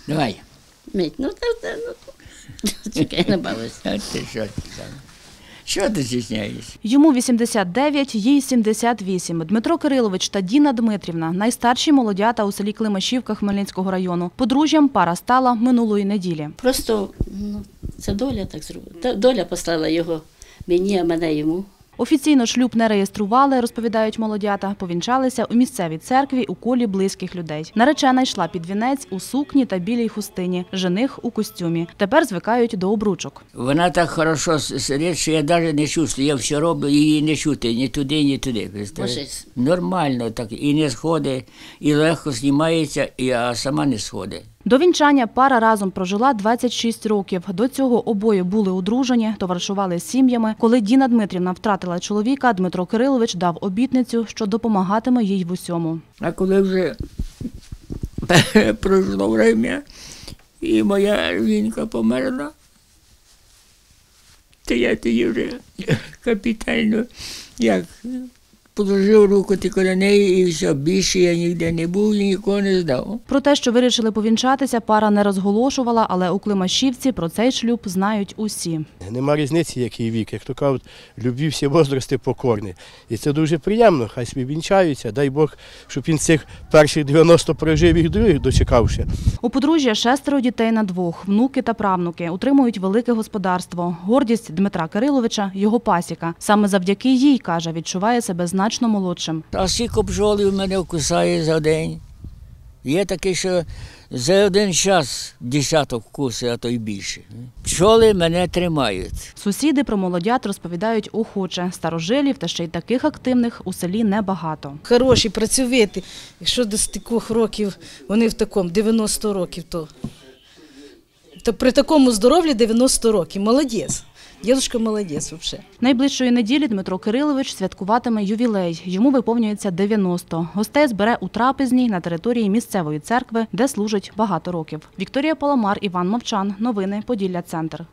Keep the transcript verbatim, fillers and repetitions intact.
Давай. Мить, ну так, так, ну. Чекай, не бавись. А ти що ти там? Що ти стісняєшся? Йому вісімдесят дев'ять, їй сімдесят вісім. Дмитро Кирилович та Діна Дмитрівна – найстарші молодята у селі Климашівка Хмельницького району. Подружжям пара стала минулої неділі. Просто, ну, це доля так зробила. Доля послала його мені, а мене йому. Офіційно шлюб не реєстрували, розповідають молодята, повінчалися у місцевій церкві у колі близьких людей. Наречена йшла під вінець у сукні та білій хустині, жених у костюмі. Тепер звикають до обручок. Вона так хорошо сидить, що я навіть не чувствую. Я все роблю, її не чути ні туди, ні туди. Божець. Нормально так, і не сходить, і легко знімається, і, а сама не сходить. До вінчання пара разом прожила двадцять шість років. До цього обоє були одружені, товаришували з сім'ями. Коли Діна Дмитрівна втратила чоловіка, Дмитро Кирилович дав обітницю, що допомагатиме їй в усьому. А коли вже пройшло время, і моя жінка померла, то я тоді вже капітально, як, положив руку тільки на неї і все, більше я ніде не був і нікого не здав. Про те, що вирішили повінчатися, пара не розголошувала, але у Климашівці про цей шлюб знають усі. Нема різниці, який вік. Як то кажуть, любві всі возрасти покорні. І це дуже приємно, хай собі вінчаються. Дай Бог, щоб він цих перших дев'яносто прожив і других дочекався. У подружжя шестеро дітей на двох, внуки та правнуки. Утримують велике господарство. Гордість Дмитра Кириловича – його пасіка. Саме завдяки їй, каже, відчуває себе значно молодшим. А скільки бджолів мене вкусає за день. Є таке, що за один час десяток вкусить, а то й більше. Пчоли мене тримають. Сусіди про молодят розповідають охоче. Старожилів та ще й таких активних у селі небагато. Хороші, працьовиті. Якщо до стількох років, вони в такому, дев'яносто років, то, то при такому здоров'ї дев'яносто років. Молодець. Дідушка молодець взагалі. Найближчої неділі Дмитро Кирилович святкуватиме ювілей. Йому виповнюється дев'яносто. Гостей збере у трапезній на території місцевої церкви, де служить багато років. Вікторія Паламар, Іван Мовчан. Новини Поділля Центр.